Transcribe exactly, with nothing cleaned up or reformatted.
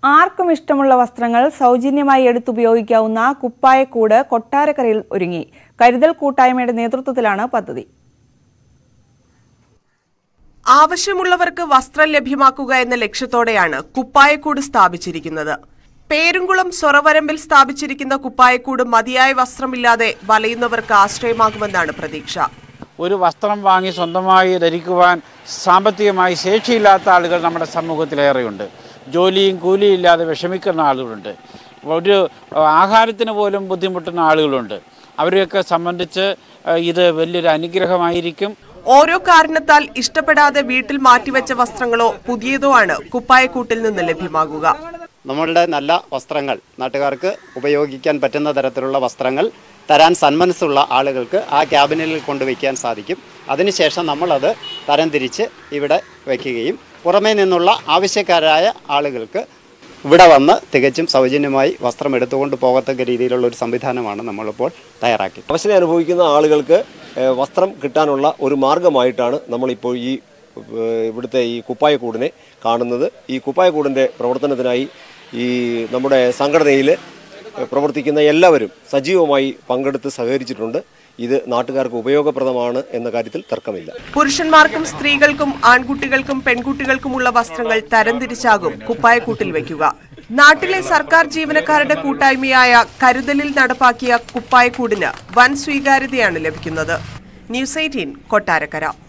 ആർക്കും ഇഷ്ടമുള്ള വസ്ത്രങ്ങൾ സൗജന്യമായി എടുത്തുപയോഗിക്കാവുന്ന കുപ്പായക്കൂട് കൊട്ടാരക്കരയിൽ ഒരുങ്ങി. കരുതൽ കൂട്ടായ്മയുടെ നേതൃത്വത്തിലാണ് പദ്ധതി. ആവശ്യമുള്ളവർക്ക് വസ്ത്രം ലഭ്യമാക്കുക എന്ന ലക്ഷ്യത്തോടെയാണ് കുപ്പായക്കൂട് സ്ഥാപിച്ചിരിക്കുന്നത്. പേരുംകുളം സൊറവരമ്പിൽ സ്ഥാപിച്ചിരിക്കുന്ന കുപ്പായക്കൂട് മതിയായ വസ്ത്രമില്ലാതെ വലയുന്നവർക്ക് ആശ്രയമാകുമെന്നാണ് പ്രതീക്ഷ. ഒരു വസ്ത്രം വാങ്ങി സ്വന്തമായി ധരിക്കുവാൻ സാമ്പത്തികമായി ശേഷിയില്ലാത്ത ആളുകൾ നമ്മുടെ സമൂഹത്തിലേറെയുണ്ട്. ജോലിയും കൂലിയും ഇല്ലാതെ വിഷമിക്കുന്ന ആളുകളുണ്ട്. ഒരു ആഹാരത്തിന് പോലും ബുദ്ധിമുട്ടുന്ന ആളുകളുണ്ട്. അവരെയൊക്കെ സംബന്ധിച്ച് ഇത് വലിയൊരു അനുഗ്രഹമായിരിക്കും. ഓരോ കാരണത്താൽ ഇഷ്ടപ്പെടാതെ വീട്ടിൽ മാറ്റിവെച്ച വസ്ത്രങ്ങളോ പുതിയതോ ആണ് കുപ്പായക്കൂട്ടിൽ നിന്ന് ലഭ്യമാകുക. നമ്മളുടെ നല്ല വസ്ത്രങ്ങൾ നാട്ടുകാർക്ക് ഉപയോഗിക്കാൻ പറ്റുന്ന തരത്തിലുള്ള വസ്ത്രങ്ങൾ തരാൻ സന്മനസ്സുള്ള ആളുകൾക്ക് ആ ക്യാബിനിൽ കൊണ്ടുവയ്ക്കാൻ സാധിക്കും. അതിനുശേഷം നമ്മളത് തരംതിരിച്ച് ഇവിടെ വയ്ക്കുകയും പുറമേ നിന്നുള്ള ആവശ്യക്കാരായ ആളുകൾക്ക് ഇവിടെ വന്ന് തികച്ചും സൗജന്യമായി വസ്ത്രം എടുത്തുകൊണ്ട് പോകത്തക്ക രീതിയിലുള്ള ഒരു സംവിധാനമാണ് നമ്മളിപ്പോൾ തയ്യാറാക്കി. അവശത അനുഭവിക്കുന്ന ആളുകൾക്ക് വസ്ത്രം കിട്ടാനുള്ള ഒരു മാർഗമായിട്ടാണ് നമ്മളിപ്പോൾ ഈ ഇവിടുത്തെ ഈ കുപ്പായക്കൂടിനെ കാണുന്നത്. ഈ കുപ്പായക്കൂടിൻ്റെ പ്രവർത്തനത്തിനായി ഈ നമ്മുടെ സംഘടനയിൽ പ്രവർത്തിക്കുന്ന എല്ലാവരും സജീവമായി പങ്കെടുത്ത് സഹകരിച്ചിട്ടുണ്ട്. ഇത് നാട്ടുകാർക്ക് ഉപയോഗപ്രദമാണ് എന്ന കാര്യത്തിൽ തർക്കമില്ല. പുരുഷന്മാർക്കും സ്ത്രീകൾക്കും ആൺകുട്ടികൾക്കും പെൺകുട്ടികൾക്കുമുള്ള വസ്ത്രങ്ങൾ തരംതിരിച്ചാകും കുപ്പായക്കൂട്ടിൽ വയ്ക്കുക. നാട്ടിലെ സർക്കാർ ജീവനക്കാരുടെ കൂട്ടായ്മയായ കരുതലിൽ നടപ്പാക്കിയ കുപ്പായക്കൂടിന് വൻ സ്വീകാര്യതയാണ് ലഭിക്കുന്നത്. News eighteen Kottarakkara.